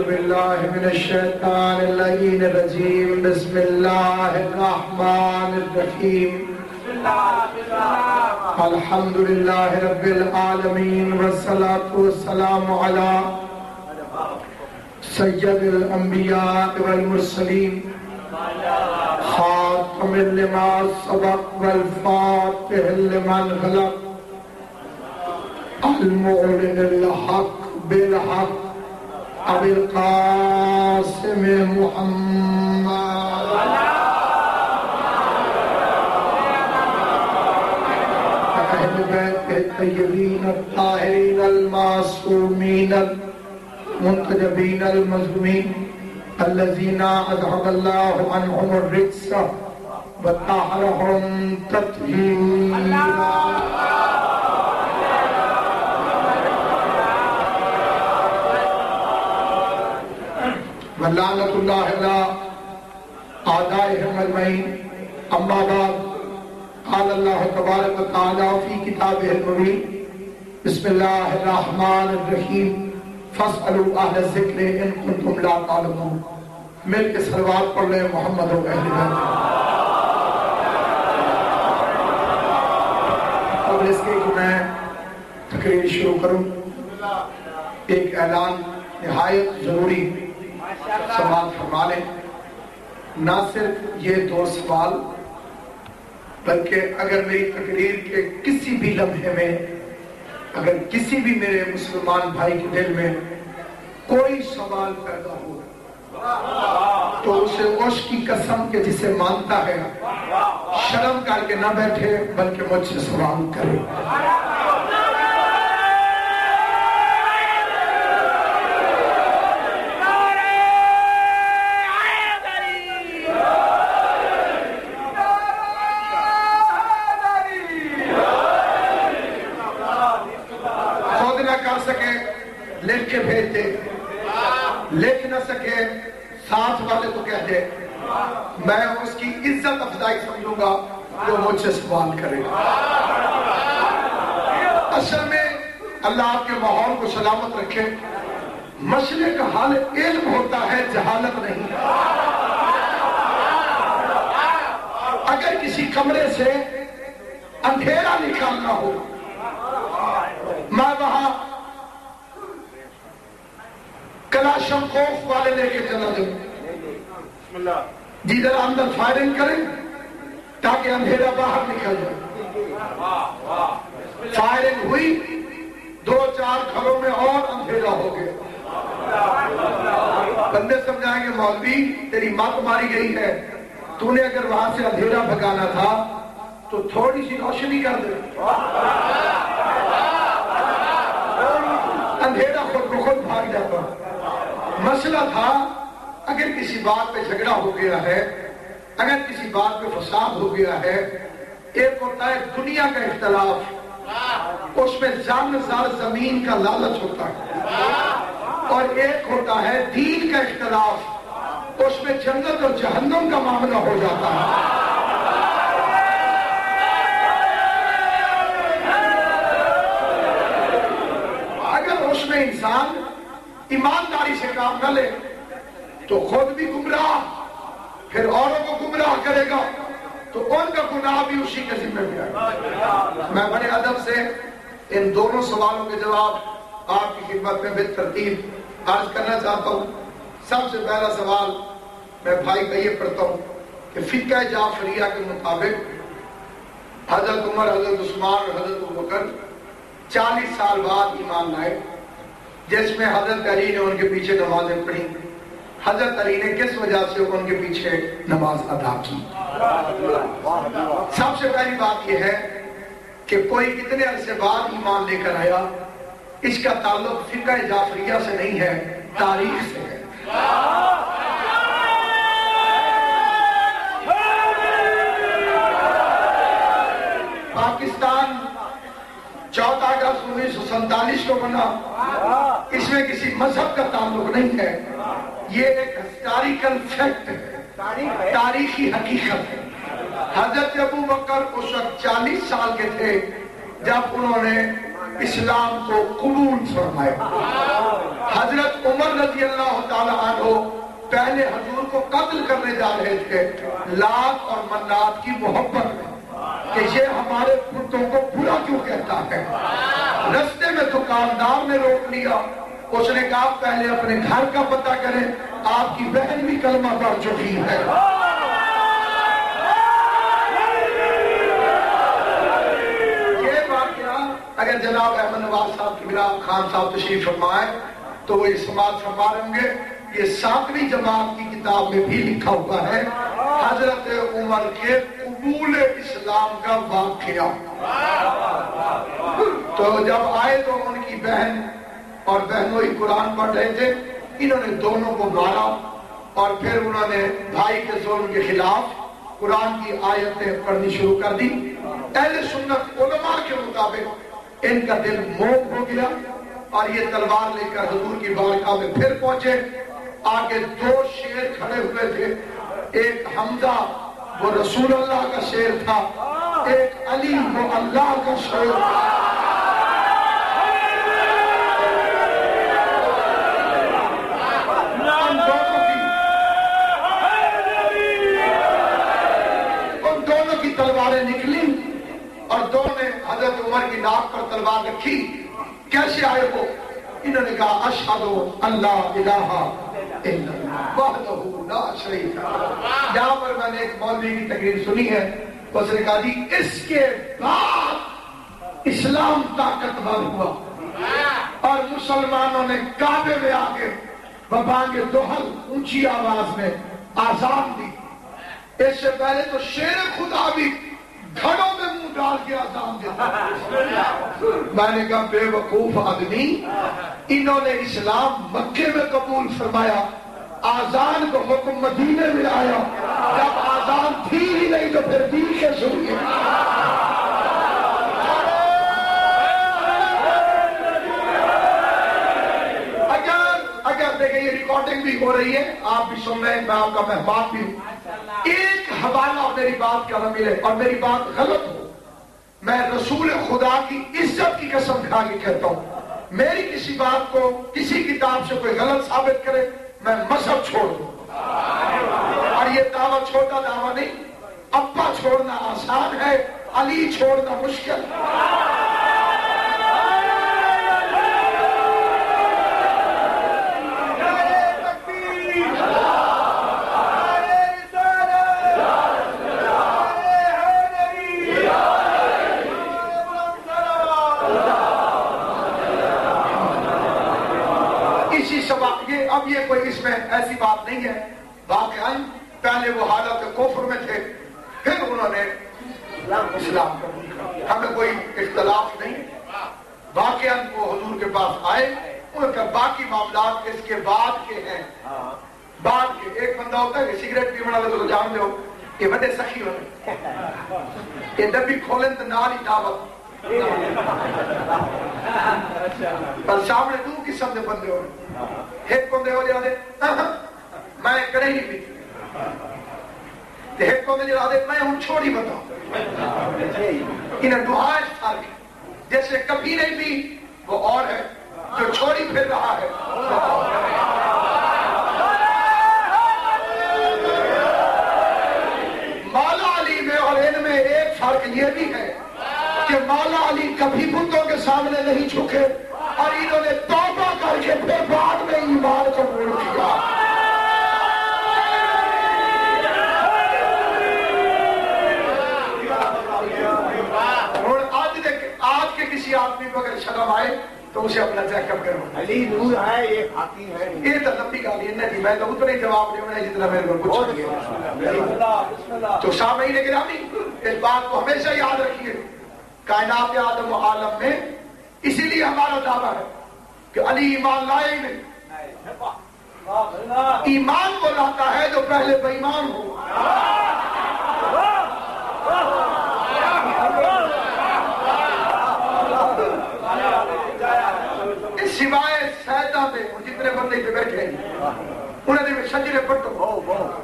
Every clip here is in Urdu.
باللہ من الشیطان اللعین الرجیم بسم اللہ الرحمن الرحیم الحمدللہ رب العالمین والصلاة والسلام علی سید الانبیاء والمرسلین خاتم لما سبق والفاتح لمن غلق المعلن الحق بالحق ابی القاسم محمد اہل بیت الطیبین الطاہرین المعصومین المنتجبین المظلومین الذین اذهب اللہ عنہم الرجس وطہرہم تطہیرا لعنت اللہ علی اعدائهم اجمعین اما بعد قال اللہ تبارک و تعالی فی کتابہ المبین بسم اللہ الرحمن الرحیم فاسألوا اہل الذکر ان کنتم لا تعلمون مل کے صلوات پڑھ لیں محمد و اہل بیت قبل اس کے کہ میں تقریر شروع کروں ایک اعلان نہایت ضروری سوال فرما لیں نہ صرف یہ 2 سوال بلکہ اگر میری تقریر کے کسی بھی لمحے میں اگر کسی بھی میرے مسلمان بھائی کے دل میں کوئی سوال پیدا ہو تو اسے اس کی قسم کے جسے مانتا ہے شرم کر کے نہ بیٹھے بلکہ مجھ سے سوال کرے لکھ کے بھیج دے لکھ نہ سکے ساتھ والے کو کہہ دے میں اس کی عزت افزائی سمجھوں گا جو مجھ سے سوال کرے اصل میں اللہ آپ کے ماحول کو سلامت رکھے مسئلے کا حل علم ہوتا ہے جہالت نہیں اگر کسی کمرے سے اندھیرا نکالنا ہو میں وہاں کلاشن خوف والے لے کے چلا دوں جدھر اندر فائرنگ کریں تاکہ اندھیرا باہر نکل جائے فائرنگ ہوئی 2-4 گھروں میں اور اندھیرا ہو گیا بندے سمجھائیں گے مولوی تیری مات ماری گئی ہے تو نے اگر وہاں سے اندھیرا بھگانا تھا تو تھوڑی سی روشنی کر دے اندھیرا خود بخود بھاگ جاتا مسئلہ تھا اگر کسی بات پہ جھگڑا ہو گیا ہے اگر کسی بات پہ فساد ہو گیا ہے ایک ہوتا ہے دنیا کا اختلاف اس میں جان زار زمین کا لالچ ہوتا ہے اور ایک ہوتا ہے دین کا اختلاف اس میں جنت اور جہنم کا معاملہ ہو جاتا ہے اگر اس میں انسان ایمانداری سے کام نہ لے تو خود بھی گمراہ پھر اوروں کو گمراہ کرے گا تو ان کا گناہ بھی اسی کے ذمہ میں آئے گا میں بڑے ادب سے ان دونوں سوالوں کے جواب آپ کی خدمت میں بالترتیب عرض کرنا چاہتا ہوں سب سے پہلا سوال میں بھائی کا یہ پڑھتا ہوں کہ فقہ جعفریہ کے مطابق حضرت عمر حضرت عثمان اور حضرت ابوبکر 40 سال بعد ایمان لائے جس میں حضرت علی نے ان کے پیچھے نمازیں پڑھی حضرت علی نے کس وجہ سے ان کے پیچھے نماز ادا کی سب سے پہلی بات یہ ہے کہ کوئی کتنے عرصے بعد ایمان لے کر آیا اس کا تعلق فقہ جعفریہ سے نہیں ہے تاریخ سے ہے پاکستان 14 اگست 1947 کو بنا اس میں کسی مذہب کا تعلق نہیں ہے یہ ایک ہسٹوریکل فیکٹ ہے تاریخی حقیقت ہے حضرت ابو بکر اس وقت 40 سال کے تھے جب انہوں نے اسلام کو قبول فرمایا حضرت عمر رضی اللہ تعالیٰ عنہ پہلے حضور کو قتل کرنے جا رہے تھے لات اور منات کی محبت میں کہ یہ ہمارے بتوں کو برا کیوں کہتا ہے. رستے میں دکاندار نے روک لیا. اس نے کہا پہلے اپنے گھر کا پتہ کریں, آپ کی بہن بھی کلمہ پڑھ چکی ہے. یہ واقعہ اگر جناب احمد نواز صاحب کی بلا خان صاحب تشریف فرمائے تو وہ یہ سماعت فرما رہے ہوں گے. یہ 7ویں جماعت کی کتاب میں بھی لکھا ہوا ہے حضرت عمر کے قبول اسلام کا واقعہ. تو جب آئے تو ان کی بہن اور بہنوں ہی قرآن پڑھ رہے تھے, انہوں نے دونوں کو مارا اور پھر انہوں نے بھائی کے ظلم کے خلاف قرآن کی آیتیں پڑھنی شروع کر دی. اہل سنت علماء کے مطابق ان کا دل موم ہو گیا اور یہ تلوار لے کر حضور کی بارگاہ میں پھر پہنچے. آگے 2 شیر کھڑے ہوئے تھے, ایک حمزہ وہ رسول اللہ کا شیر تھا, ایک علی وہ اللہ کا شیر تھا. ان دونوں کی تلواریں نکلی اور دونوں نے حضرت عمر کی ناک پر تلوار رکھی. کیسے آئے وہ؟ انہوں نے کہا اشہد اللہ الہ الا اللہ وحدہ لا شریک لہ. یہاں پر میں نے ایک مولوی کی تقریر سنی ہے, اس نے کہا جی اس کے بعد اسلام طاقتور ہوا اور مسلمانوں نے کعبے میں آگے ببانگ دوحل اونچی آواز میں آزان دی. اس سے پہلے تو شیر خدا بھی گھڑوں میں منہ ڈال کے آزان دیتا. میں نے کہا بے وقوف آدمی, انہوں نے اسلام مکے میں قبول فرمایا, آزان کو حکم مدینے میں آیا. جب آزان تھی ہی نہیں تو پھر دین کے سنیے. اگر دیکھیں یہ ریکارڈنگ بھی ہو رہی ہے, آپ بھی سن رہے ہیں, میں آپ کا مہمان بھی ہوں. ایک حوالہ میری بات کا نہ ملے اور میری بات غلط ہو, میں رسول خدا کی عزت کی قسم کھا کے کہتا ہوں, میری کسی بات کو کسی کتاب سے کوئی غلط ثابت کرے میں مذہب چھوڑ دوں. اور یہ دعویٰ چھوٹا دعویٰ نہیں, ابا چھوڑنا آسان ہے, علی چھوڑنا مشکل. اب یہ کوئی اس میں ایسی بات نہیں ہے, واقعاً پہلے وہ حالت کفر میں تھے, پھر انہوں نے اسلام قبول کیا, ہمیں کوئی اختلاف نہیں. واقعاً وہ حضور کے پاس آئے, ان کا باقی معاملات اس کے بعد کے ہیں. بعد کے ایک بندہ ہوتا ہے کہ سگریٹ پینے والا تو جان لو یہ بڑے سخی ہوتے, یہ ڈبی کھولیں تو نال ہی دعوت پر سامنے 2 قسم کے بندے ہوئے. ایک بندے ہو جاتے میں کرے نہیں پیتی, ایک بندے جاتے میں ہوں چھوڑی بتاؤں. انہیں دعائیں ساری جیسے کبھی نہیں پی وہ اور ہے, جو چھوڑی پھر رہا ہے. مولا علی میں اور ان میں ایک فرق یہ بھی ہے کہ مولا علی کبھی بتوں کے سامنے نہیں جھکے اور انہوں نے توبہ کر کے پھر بعد میں ایمان قبول کیا. اور آج کے کسی آدمی کو اگر شرم آئے تو اسے اپنا چیک اپ کرو. علی نور ہے, یہ حاکم ہے. یہ تو لمبی گالی ہے جی, میں تو اتنا ہی جواب نہیں ہونا جتنا میرے کو کچھ. تو سامعین گرامی اس بات کو ہمیشہ یاد رکھیے, کائنات آدم و عالم میں اسی لیے ہمارا دعویٰ ہے کہ علی ایمان لائے نہیں. ایمان وہ لاتا ہے جو پہلے بے ایمان ہو. اس سوائے سیدہ میں جتنے بندے پہ بیٹھے ہیں انہیں بھی شجرے پٹو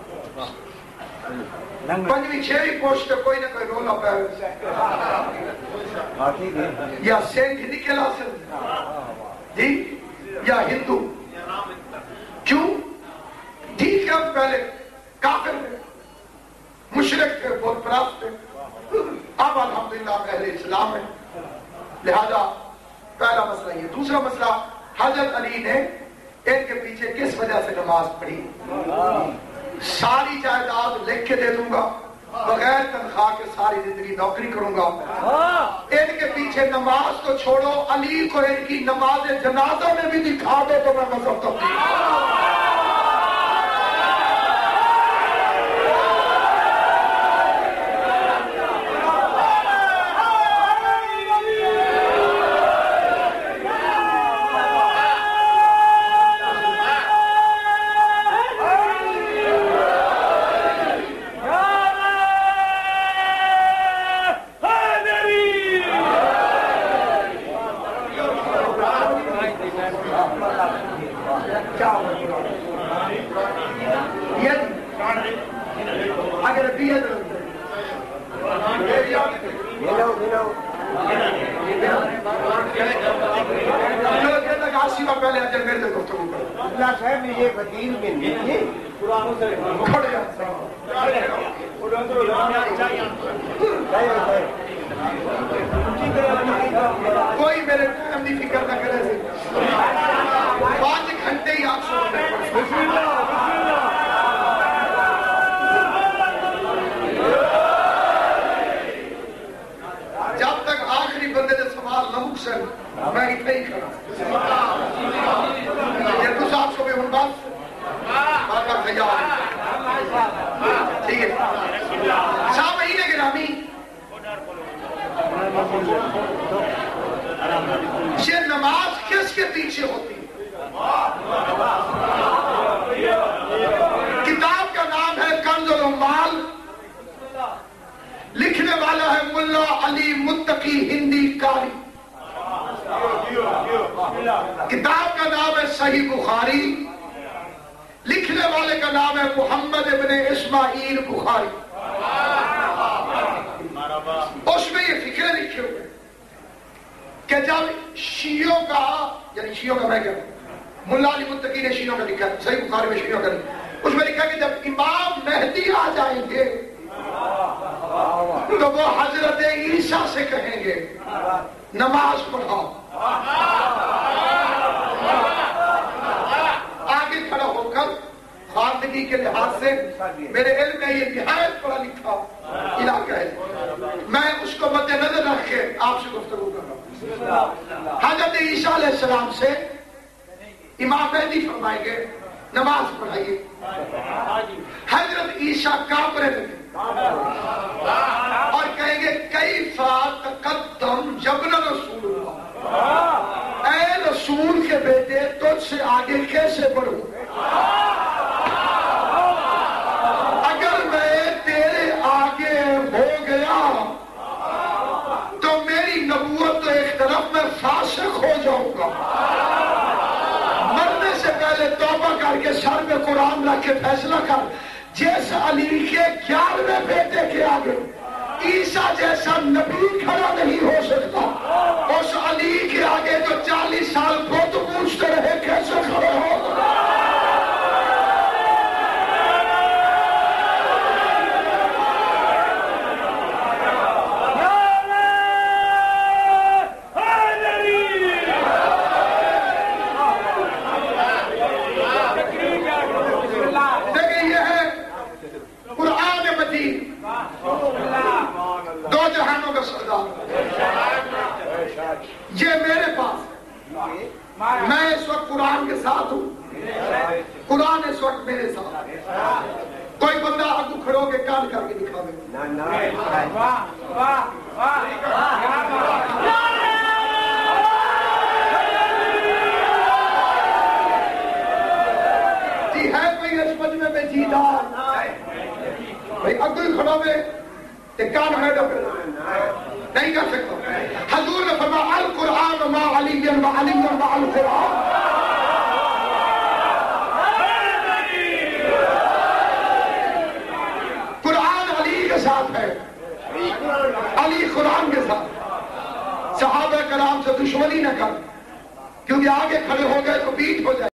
5ویں 6ویں پوسٹ پہ کوئی نہ کوئی رولا پہ یا سینٹ نکلا سے جی یا ہندو شیعہ پہلے کافر تھے، مشرک تھے، بت پرست تھے، اب الحمدللہ اہل اسلام ہے. لہذا پہلا مسئلہ یہ. دوسرا مسئلہ، حضرت علی نے ان کے پیچھے کس وجہ سے نماز پڑھی؟ ساری جائیداد لکھ کے دے دوں گا، بغیر تنخواہ کے ساری زندگی نوکری کروں گا. ان کے پیچھے نماز تو چھوڑو، علی کو ان کی نماز جنازہ میں بھی دکھا دو تو میں مذہب تبدیل. کوئی میرے ٹائم کی فکر نہ کرے، 5 گھنٹے ہی آپ سو رہے ہیں. جب تک آخری بندے نے سوال نہ مکسن میں اتنے ہی کھڑا. یہ تو صاحب کو بھی ہوں بات کا خیال ٹھیک ہے. سامعین گرامی، یہ نماز کس کے پیچھے ہوتی ہے؟ کتاب کا نام ہے کنز العمال، لکھنے والا ہے ملا علی متقی ہندی کاری. کتاب کا نام ہے صحیح بخاری، لکھنے والے کا نام ہے محمد ابن اسماعیل بخاری. اس میں یہ فکرے لکھے ہوئے کہ جب شیعوں کا، یعنی شیعوں کا میں کہہ رہا ہوں، ملا علی متقی نے شیعوں کا لکھا ہے، صحیح بخاری میں شیعوں کا لکھا، اس میں لکھا کہ جب امام مہدی آ جائیں گے تو وہ حضرت عیسیٰ سے کہیں گے نماز پڑھاؤ. آگے کھڑا ہو کر خواندگی کے لحاظ سے میرے علم میں یہ نہایت پڑھا لکھا علاقہ ہے، میں اس کو مد نظر رکھ کے آپ سے گفتگو کر رہا ہوں. حضرت عیسیٰ علیہ السلام سے امام مہدی فرمائیں گے نماز پڑھائیے. حضرت عیسیٰ کانپ رہے تھے اور کہیں گے کیف تقدم جبن رسول اللہ، اے رسول کے بیٹے تجھ سے آگے کیسے بڑھوں؟ اگر میں تیرے آگے ہو گیا تو میری نبوت تو ایک طرف میں فاسق ہو جاؤں گا. مرنے سے پہلے توبہ کر کے سر میں قرآن رکھ کے فیصلہ کر، جیسا علی کے 11ویں بیٹے کے آگے عیسیٰ جیسا نبی کھڑا نہیں ہو سکتا، اس علی کے آگے جو 40 سال بت پوچھتے رہے کیسے کھڑے ہوگا؟ یہ میرے پاس، میں اس وقت قرآن کے ساتھ ہوں، قرآن اس وقت میرے ساتھ. کوئی بندہ آگو کھڑو کے کان کر کے دکھاوے. جی ہے کوئی اس مجمع میں جیدار بھائی اگو ہی کھڑو میں کان ہے نہیں کر سکتا. حضور نے فرمایا القرآن ما علی و علی ما القرآن. قرآن علی کے ساتھ ہے، علی قرآن کے ساتھ. صحابہ کرام سے دشمنی نہ کر،